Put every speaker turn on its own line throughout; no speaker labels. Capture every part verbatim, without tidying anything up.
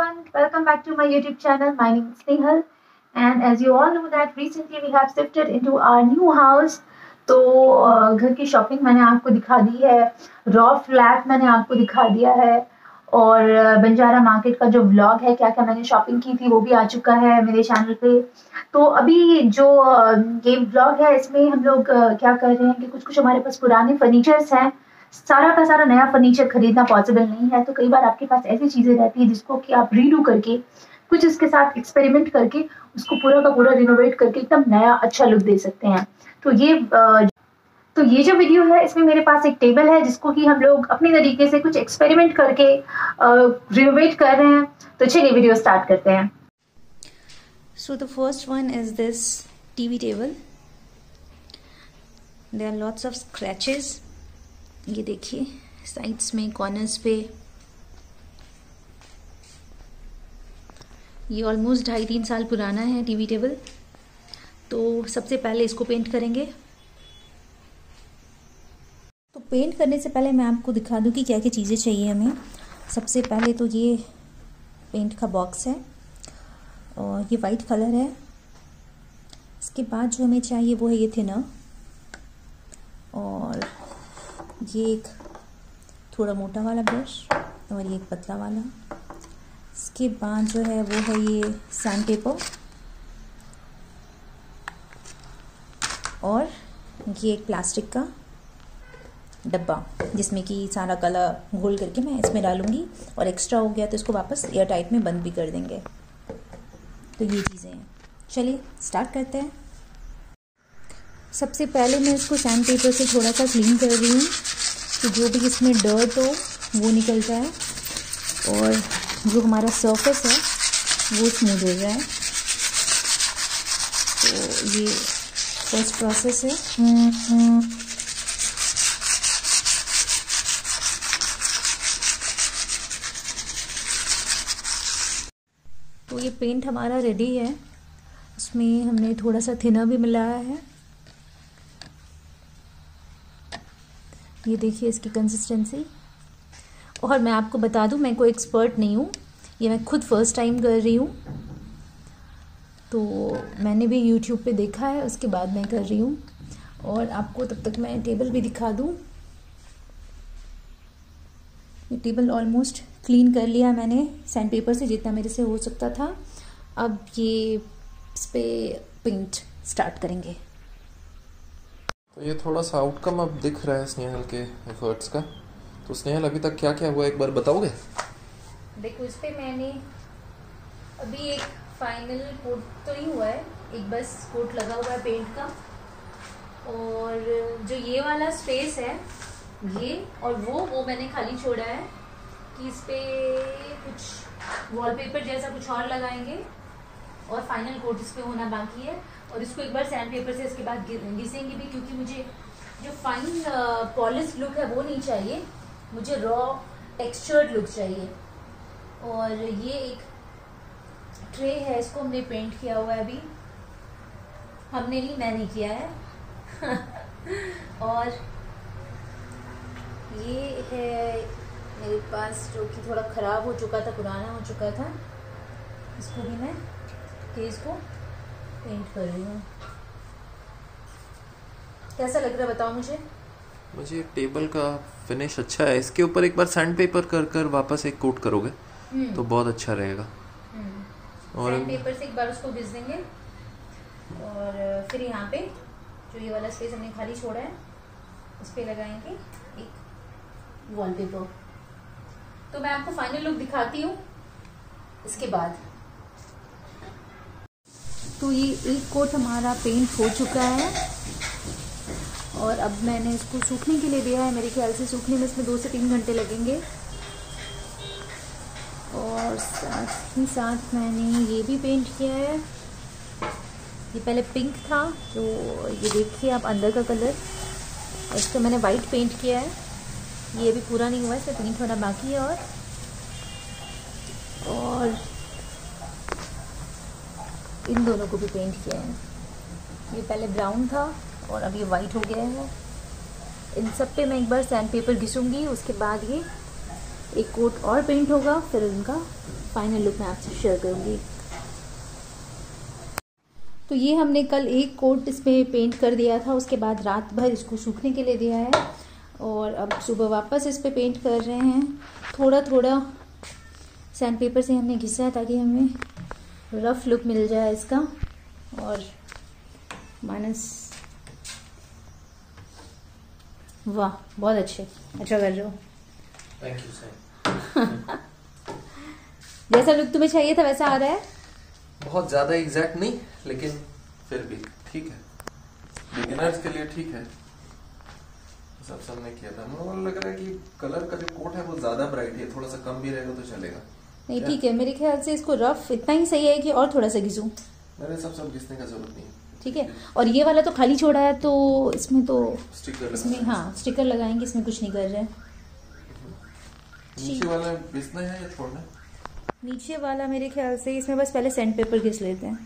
everyone, welcome back to my YouTube channel. My name is Snehal, and as you all know that recently we have shifted into our new house. तो uh, घर की shopping मैंने आपको दिखा दी है, raw flat मैंने आपको दिखा दिया है, और uh, बंजारा मार्केट का जो व्लॉग है, क्या क्या मैंने शॉपिंग की थी वो भी आ चुका है मेरे चैनल पे। तो अभी जो uh, ये व्लॉग है इसमें हम लोग uh, क्या कर रहे हैं कि कुछ कुछ हमारे पास पुराने फर्नीचर्स हैं, सारा का सारा नया फर्नीचर खरीदना पॉसिबल नहीं है। तो कई बार आपके पास ऐसी चीजें रहती है जिसको कि आप रीडू करके कुछ इसके साथ एक्सपेरिमेंट करके उसको पूरा का पूरा रिनोवेट करके एकदम नया अच्छा लुक दे सकते हैं। तो ये तो ये जो वीडियो है इसमें मेरे पास एक टेबल है जिसको कि हम लोग अपने तरीके से कुछ एक्सपेरिमेंट करके रिनोवेट कर रहे हैं। तो चलिए वीडियो स्टार्ट करते हैं।
So the first one is this T V table. There are lots of scratches. ये देखिए साइड्स में, कॉर्नर्स पे। ये ऑलमोस्ट ढाई तीन साल पुराना है टीवी टेबल। तो सबसे पहले इसको पेंट करेंगे। तो पेंट करने से पहले मैं आपको दिखा दूं कि क्या क्या चीज़ें चाहिए हमें। सबसे पहले तो ये पेंट का बॉक्स है और ये वाइट कलर है। इसके बाद जो हमें चाहिए वो है ये थिनर, और ये एक थोड़ा मोटा वाला ब्रश और ये एक पतला वाला। इसके बाद जो है वो है ये सैंड पेपर, और ये एक प्लास्टिक का डब्बा जिसमें कि सारा कलर घोल करके मैं इसमें डालूंगी, और एक्स्ट्रा हो गया तो इसको वापस एयर टाइट में बंद भी कर देंगे। तो ये चीज़ें हैं। चलिए स्टार्ट करते हैं। सबसे पहले मैं इसको सैंड पेपर से थोड़ा सा क्लीन कर रही हूँ कि जो भी इसमें डर्ट हो वो निकल जाए और जो हमारा सरफेस है वो स्मूथ हो जाए। तो ये फर्स्ट प्रोसेस है। तो ये पेंट हमारा रेडी है। इसमें हमने थोड़ा सा थिनर भी मिलाया है। ये देखिए इसकी कंसिस्टेंसी। और मैं आपको बता दूं, मैं कोई एक्सपर्ट नहीं हूँ, ये मैं खुद फर्स्ट टाइम कर रही हूँ। तो मैंने भी यूट्यूब पे देखा है, उसके बाद मैं कर रही हूँ। और आपको तब तक मैं टेबल भी दिखा दूँ। ये टेबल ऑलमोस्ट क्लीन कर लिया मैंने सैंड पेपर से, जितना मेरे से हो सकता था। अब ये इस पर पेंट स्टार्ट करेंगे।
तो ये थोड़ा सा आउटकम अब दिख रहा है स्नेहल के एफर्ट्स का। तो स्नेहल अभी तक क्या क्या हुआ एक बार बताओगे?
देखो, इस पे मैंने अभी एक फाइनल कोट तो नहीं हुआ है, एक बस कोट लगा हुआ है पेंट का। और जो ये वाला स्पेस है ये और वो वो मैंने खाली छोड़ा है कि इस पे कुछ वॉलपेपर जैसा कुछ और लगाएंगे, और फाइनल कोट इस पे होना बाकी है। और इसको एक बार सैंड पेपर से इसके बाद घिसेंगे भी, क्योंकि मुझे जो फाइन पॉलिश लुक है वो नहीं चाहिए, मुझे रॉ टेक्सचर्ड लुक चाहिए। और ये एक ट्रे है, इसको हमने पेंट किया हुआ है अभी। हमने नहीं, मैंने किया है। और ये है मेरे पास जो कि थोड़ा ख़राब हो चुका था, पुराना हो चुका था। इसको भी मैं केस को पेंट कर रही हूँ। कैसा लग रहा है बताओ मुझे?
मुझे टेबल का फिनिश अच्छा है। इसके ऊपर एक बार सैंड पेपर कर कर वापस एक कोट करोगे तो बहुत अच्छा रहेगा।
और सैंड पेपर से एक बार उसको घिस देंगे, और फिर यहाँ पे जो ये वाला स्पेस हमने खाली छोड़ा है उस पे लगाएंगे एक वॉलपेपर। तो मैं आपको फाइनल लुक दिखाती हूँ इसके बाद। तो ये एक कोट हमारा पेंट हो चुका है, और अब मैंने इसको सूखने के लिए दिया है। मेरे ख्याल से सूखने में इसमें दो से तीन घंटे लगेंगे। और साथ ही साथ मैंने ये भी पेंट किया है। ये पहले पिंक था, तो ये देखिए आप अंदर का कलर, और इसको मैंने वाइट पेंट किया है। ये भी पूरा नहीं हुआ है, इसमें पेंट होना बाकी है। और और इन दोनों को भी पेंट किया है। ये पहले ब्राउन था और अब ये वाइट हो गया है। इन सब पे मैं एक बार सैंड पेपर घिसूँगी, उसके बाद ये एक कोट और पेंट होगा, फिर इनका फाइनल लुक मैं आपसे शेयर करूँगी। तो ये हमने कल एक कोट इसमें पेंट कर दिया था, उसके बाद रात भर इसको सूखने के लिए दिया है और अब सुबह वापस इस पे पेंट कर रहे हैं। थोड़ा थोड़ा सैंड पेपर से हमने घिसा है ताकि हमें रफ लुक मिल जाए इसका। और माइनस, वाह बहुत अच्छे, अच्छा कर रहे हो।
Thank you sir.
जैसा लुक तुम्हें चाहिए था वैसा आ रहा है।
बहुत ज़्यादा एग्जैक्ट नहीं, लेकिन फिर भी ठीक है, बिगिनर्स के लिए ठीक है। सब सबने किया था। मुझे लग रहा है कि कलर का जो कोट है वो ज़्यादा ब्राइट है, थोड़ा सा कम भी रहेगा तो चलेगा।
नहीं ठीक है, मेरे ख्याल से इसको रफ इतना ही सही है कि और थोड़ा सा घिसूं।
मेरे सब सब घिसने का जरूरत नहीं है।
ठीक है, और ये वाला तो खाली छोड़ा है तो इसमें तो
स्टिकर
इसमें हाँ स्टिकर लगाएंगे, इसमें कुछ नहीं कर रहे हैं।
नीचे वाला घिसना है या छोड़ना है?
नीचे वाला मेरे ख्याल से इसमें बस पहले सैंड पेपर घिस लेते हैं।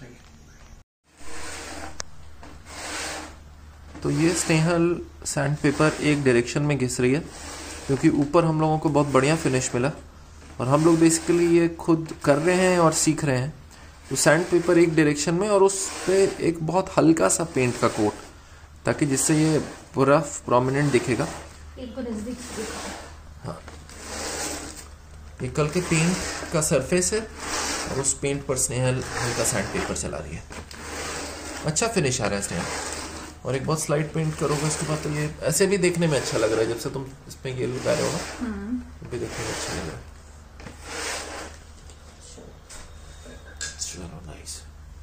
तो ये स्नेहल सैंड पेपर एक डायरेक्शन में घिस रही है क्योंकि ऊपर हम लोगों को बहुत बढ़िया फिनिश मिला और हम लोग बेसिकली ये खुद कर रहे हैं और सीख रहे हैं। तो सैंड पेपर एक डायरेक्शन में और उस पर एक बहुत हल्का सा पेंट का कोट, ताकि जिससे ये पूरा प्रोमिनेंट दिखेगा। हाँ, ये कल के पेंट का सरफेस है और उस पेंट पर स्नेहल हल्का सैंड पेपर चला रही है। अच्छा फिनिश आ रहा है स्नेहल। और एक बहुत स्लाइट पेंट करोगे उसके बाद तो ये ऐसे भी देखने में अच्छा लग रहा है। जब से तुम इसमें ये लगा रहे हो ना, तो भी देखने में अच्छा लग रहा है। चलो नाइस।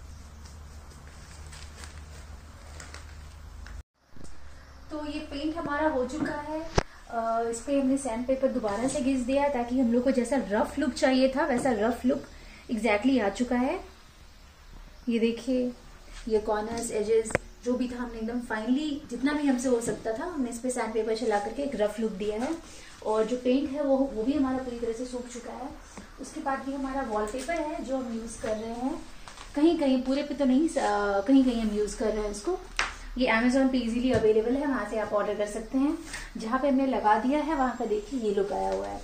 तो ये पेंट हमारा हो चुका है। Uh, इस पे हमने सैंड पेपर दोबारा से घिस दिया ताकि हम लोग को जैसा रफ लुक चाहिए था वैसा रफ लुक एग्जैक्टली आ चुका है। ये देखिए, ये कॉर्नर्स एजेस जो भी था हमने एकदम फाइनली जितना भी हमसे हो सकता था हमने इस पे सैंड पेपर चला करके एक रफ लुक दिया है। और जो पेंट है वो वो भी हमारा पूरी तरह से सूख चुका है। उसके बाद भी हमारा वॉलपेपर है जो हम यूज कर रहे हैं, कहीं कहीं पूरे पे तो नहीं, कहीं कहीं हम यूज कर रहे हैं इसको। ये अमेजोन पे इजीली अवेलेबल है, वहां से आप ऑर्डर कर सकते हैं। जहां पे हमने लगा दिया है वहां का देखिए ये लुक आया हुआ है,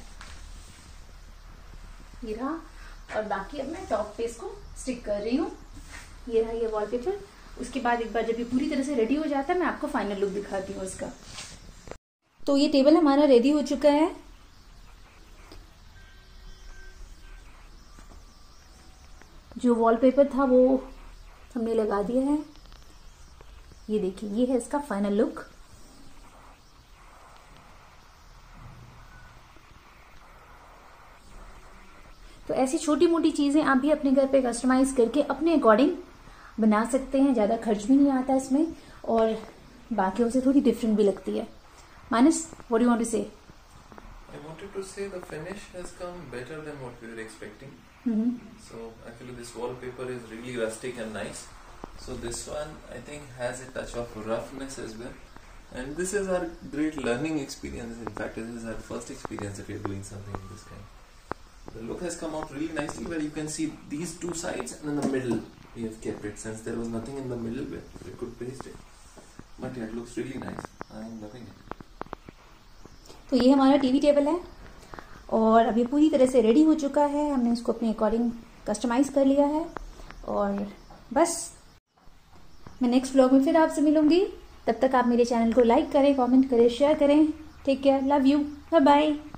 ये रहा। और बाकी अब मैं टॉप पे इसको स्टिक कर रही हूँ। ये रहा ये वॉलपेपर। उसके बाद एक बार जब ये पूरी तरह से रेडी हो जाता है मैं आपको फाइनल लुक दिखाती हूँ इसका। तो ये टेबल हमारा रेडी हो चुका है। जो वॉलपेपर था वो हमने लगा दिया है। ये देखिए, ये है इसका फाइनल लुक। तो ऐसी छोटी मोटी चीजें आप भी अपने घर पे कस्टमाइज करके अपने अकॉर्डिंग बना सकते हैं। ज्यादा खर्च भी नहीं आता इसमें और बाकियों से थोड़ी डिफरेंट भी लगती है। Manas, what do you want to say?
I wanted to say the finish has come better than what we were expecting.
Mm-hmm.
So actually this wallpaper is really rustic and nice. So this one I think has a touch of roughness as well. And this is our great learning experience. In fact, this is our first experience that we are doing something of this kind. The look has come out really nicely where you can see these two sides and in the middle we have kept it since there was nothing in the middle where we could paste it. But yeah, it looks really nice. I am loving it.
तो ये हमारा TV table है और अभी पूरी तरह से ready हो चुका है। हमने इसको अपने अकॉर्डिंग कस्टमाइज कर लिया है और बस मैं नेक्स्ट व्लॉग में फिर आपसे मिलूंगी। तब तक आप मेरे चैनल को लाइक करें, कमेंट करें, शेयर करें। Take care, love you, bye bye.